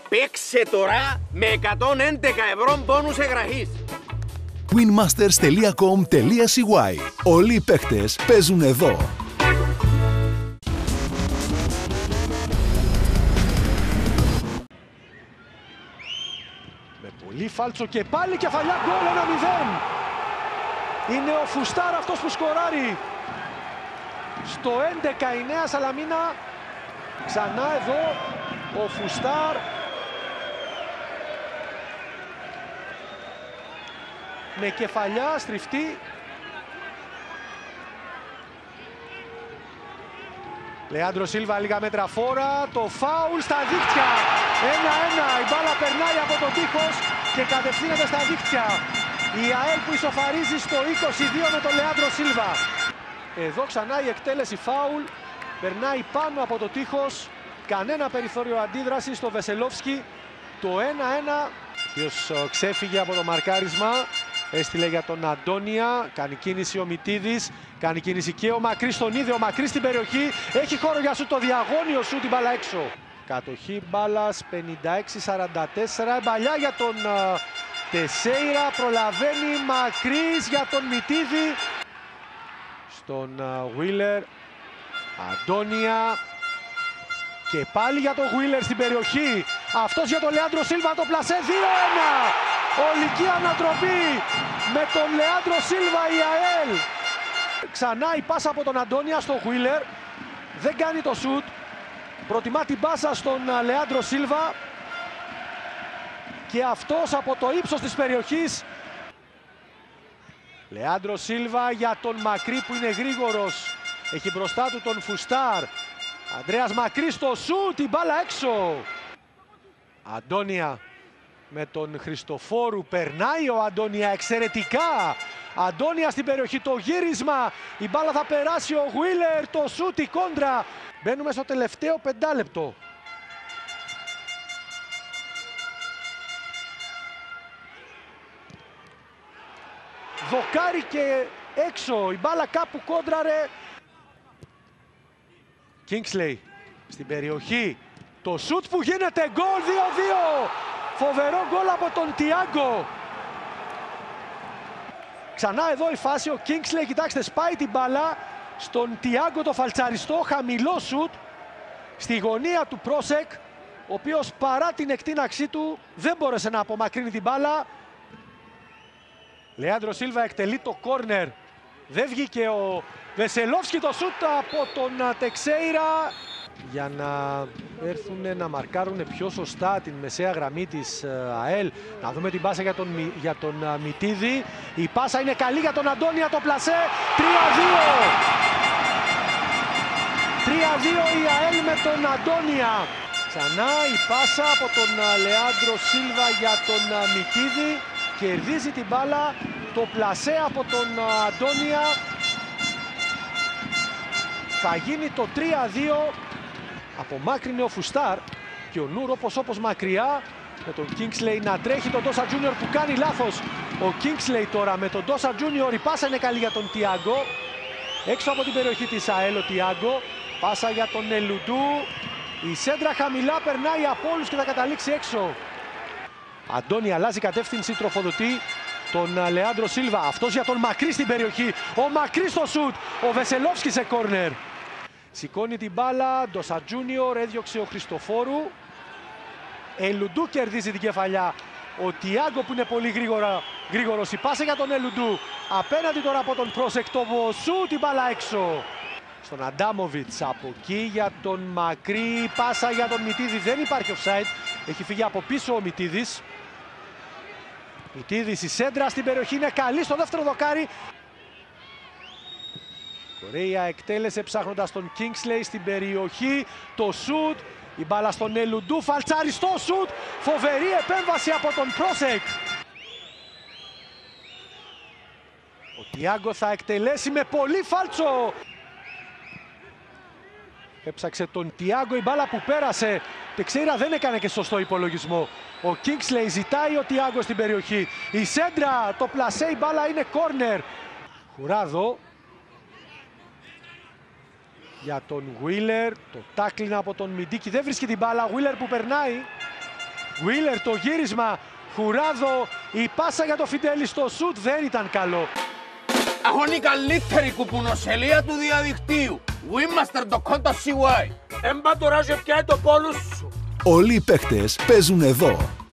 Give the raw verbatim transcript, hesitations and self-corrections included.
Παίξε τώρα με εκατόν έντεκα ευρώ μπόνους εγγραφής. winmasters τελεία com τελεία c y. Όλοι οι παίχτες παίζουν εδώ. Με πολύ φάλτσο και πάλι κεφαλιά γκολ ένα μηδέν. Είναι ο Φουστάρ αυτός που σκοράρει. Στο έντεκα η Νέα Σαλαμίνα. Ξανά εδώ ο Φουστάρ. Με κεφαλιά στριφτή. Λεάντρο Σίλβα λίγα μέτρα φόρα. Το φάουλ στα δίχτυα. ένα-ένα. Η μπάλα περνάει από το τείχος και κατευθύνεται στα δίχτυα. Η ΑΕΛ που ισοφαρίζει στο είκοσι δύο με τον Λεάντρο Σίλβα. Εδώ ξανά η εκτέλεση φάουλ. Περνάει πάνω από το τείχος. Κανένα περιθώριο αντίδρασης στο Βεσελόφσκι. Το ένα-ένα. Ο οποίος ξέφυγε από το μαρκάρισμα. Έστειλε για τον Αντώνια. Κάνει κίνηση ο Μητίδης. Κάνει κίνηση και ο Μακρύς. Τον είδε ο Μακρύς στην περιοχή. Έχει χώρο για σου το διαγώνιο σου την μπάλα έξω. Κατοχή μπάλας πενήντα έξι σαράντα τέσσερα. Εμπαλιά για τον uh, Τεσέιρα. Προλαβαίνει Μακρύς για τον Μητίδη. Στον Γουίλερ. Uh, Αντώνια. Και πάλι για τον Γουίλερ στην περιοχή. Αυτός για τον Λεάντρο Σίλβα. Το πλασέ δύο ένα. Ολική ανατροπή με τον Λεάντρο Σίλβα η ΑΕΛ. Ξανά η πάσα από τον Αντώνια στον Γουίλερ. Δεν κάνει το σουτ. Προτιμά την πάσα στον Λεάντρο Σίλβα. Και αυτός από το ύψος της περιοχής. Λεάντρο Σίλβα για τον Μακρύ που είναι γρήγορος. Έχει μπροστά του τον Φουστάρ. Ανδρέας Μακρύς στο σουτ. Την μπάλα έξω. Αντώνια με τον Χριστοφόρου. Περνάει ο Αντώνια εξαιρετικά. Αντώνια στην περιοχή, το γύρισμα. Η μπάλα θα περάσει ο Γουίλερ. Το σούτ, η κόντρα. Μπαίνουμε στο τελευταίο πεντάλεπτο. Δοκάρι και έξω. Η μπάλα κάπου κόντραρε. Κίνγκσλεϊ στην περιοχή. Το σούτ που γίνεται γκολ δύο δύο. Φοβερό γκολ από τον Τιάγκο. Ξανά εδώ η φάση, ο Κίνγκσλεϊ, κοιτάξτε, σπάει την μπάλα στον Τιάγκο το φαλτσαριστό, χαμηλό σουτ στη γωνία του Πρόσεκ, ο οποίος παρά την εκτείναξή του δεν μπόρεσε να απομακρύνει την μπάλα. Λεάντρο Σίλβα εκτελεί το κόρνερ. Δεν βγήκε ο Βεσελόφσκι, το σουτ από τον Τεξέιρα. Για να έρθουν να μαρκάρουν πιο σωστά την μεσαία γραμμή της ΑΕΛ. Να δούμε την πάσα για τον, για τον Μητίδη. Η πάσα είναι καλή για τον Αντώνια, το πλασέ. τρία δύο. τρία δύο η ΑΕΛ με τον Αντώνια. Ξανά η πάσα από τον Λεάντρο Σίλβα για τον Μητίδη. Κερδίζει την μπάλα. Το πλασέ από τον Αντώνια. Θα γίνει το τρία δύο. Απομάκρυνε ο Φουστάρ και ο Νουρ όπως όπως μακριά με τον Κίνγκσλεϊ να τρέχει τον Ντόσα Τζούνιορ που κάνει λάθος. Ο Κίνγκσλεϊ τώρα με τον Ντόσα Τζούνιορ, η πάσα είναι καλή για τον Τιάγκο. Έξω από την περιοχή της ΑΕΛ ο Τιάγκο. Πάσα για τον Ελουντού. Η σέντρα χαμηλά περνάει από όλους και θα καταλήξει έξω. Αντώνη αλλάζει κατεύθυνση, τροφοδοτεί τον Λεάντρο Σίλβα. Αυτός για τον Μακρύ στην περιοχή. Ο Μακρύ στο σουτ. Ο Βεσελόφσκι σε κόρνερ. Σηκώνει την μπάλα, Ντόσα Τζούνιορ, έδιωξε ο Χριστοφόρου. Ελουντού κερδίζει την κεφαλιά. Ο Τιάγκο που είναι πολύ γρήγορα, γρήγορος. Η πάσα για τον Ελουντού. Απέναντι τώρα από τον Πρόσεκ, το σουτ, την μπάλα έξω. Στον Αντάμοβιτς, από εκεί για τον Μακρύ. Πάσα για τον Μητίδη, δεν υπάρχει offside. Έχει φύγει από πίσω ο Μητίδης. Μητίδης, η σέντρα στην περιοχή είναι καλή στο δεύτερο δοκάρι. Κορέα εκτέλεσε ψάχνοντας τον Κίνγκσλεϊ στην περιοχή. Το σουτ. Η μπάλα στον Ελουντού. Φαλτσαριστό σουτ. Φοβερή επέμβαση από τον Πρόσεκ. Ο Τιάγκο θα εκτελέσει με πολύ φάλτσο. Έψαξε τον Τιάγκο, η μπάλα που πέρασε. Τεξέιρα δεν έκανε και σωστό υπολογισμό. Ο Κίνγκσλεϊ ζητάει ο Τιάγκο στην περιοχή. Η σέντρα, το πλασέ, η μπάλα είναι κόρνερ. Χουράδο. Για τον Γουίλερ, το τάκλιν από τον Μιντίκι, δεν βρίσκει την μπάλα, Γουίλερ που περνάει. Wheeler το γύρισμα, Χουράδο, η πάσα για το Φιντέλη στο σουτ δεν ήταν καλό. Έχουν η καλύτερη κουπουνοσελεία του διαδικτύου. Winmaster τελεία com τελεία σι γουάι. Εμπατοράζει πια το πόλο σου. Όλοι οι παίχτες παίζουν εδώ.